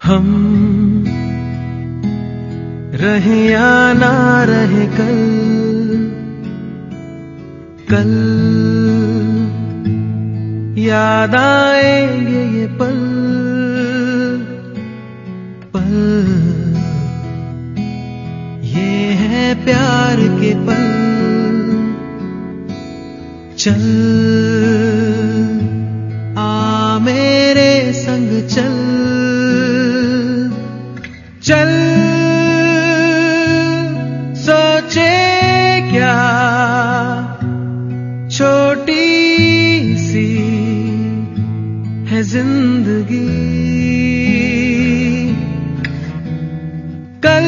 हम रहे या ना रहे कल, कल याद आएंगे ये पल, पल ये है प्यार के पल। चल आ मेरे संग चल, चल सोचे क्या छोटी सी है जिंदगी, कल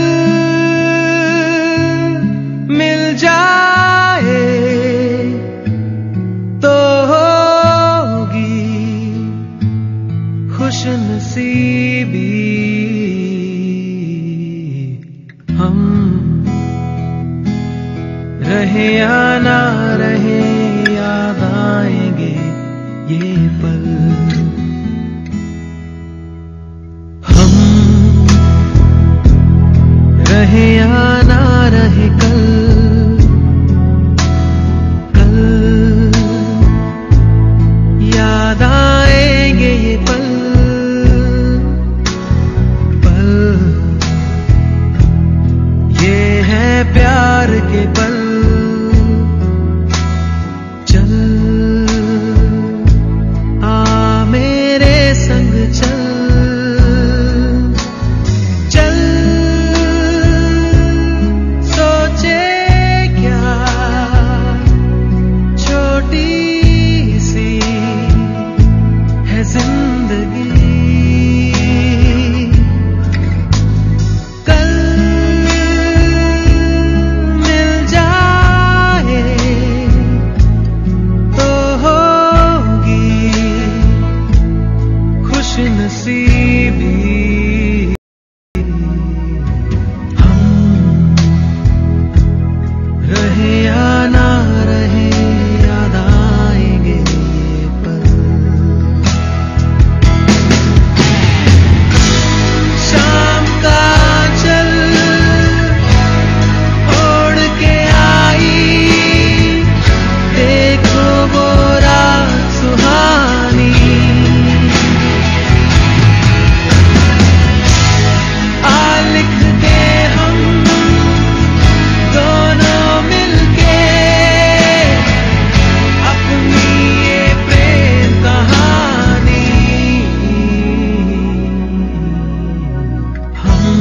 मिल जाए तो होगी खुशनसीबी। हम रहे या ना रहे याद आएंगे ये पल। हम रहे या ना रहे कल, कल याद आएंगे ये पल, पल ये है प्यार के पल। चल आ मेरे संग चल, चल सोचे क्या छोटी सी है जिंदगी, कल मिल जाए तो होगी खुशनसीबी। हम रहे या ना रहे याद आएंगे ये पल। शाम का चल ओढ़ के आई, देखो वो रात सुहानी, आ लिख दे हम दोनों मिलके अपनी ये प्रेम कहानी। हम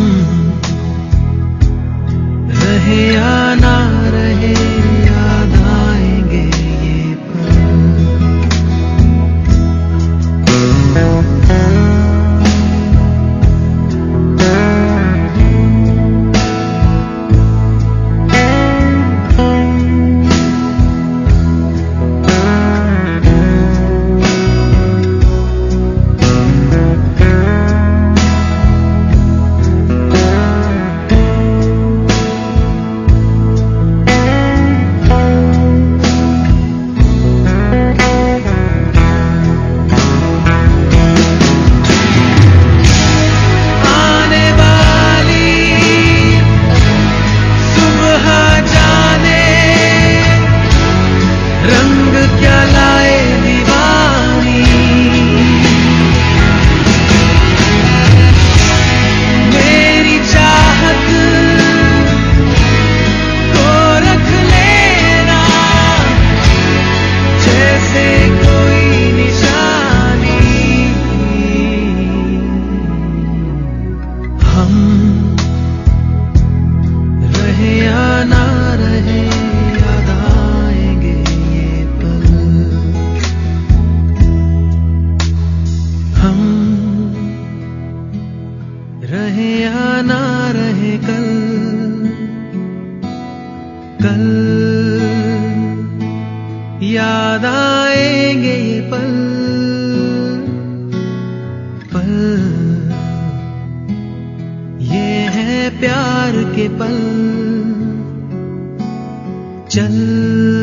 रहे या ना रहे याद आएंगे ये पल। आने वाली सुबह जाने रंग क्या लाए दीवानी, मेरी चाहत को रख लेना जैसे कोई निशानी। हम रहे या ना रहे याद आएंगे ये पल। हम रहे या ना रहे कल, कल याद आएंगे ये पल, पल ये है प्यार के पल। चल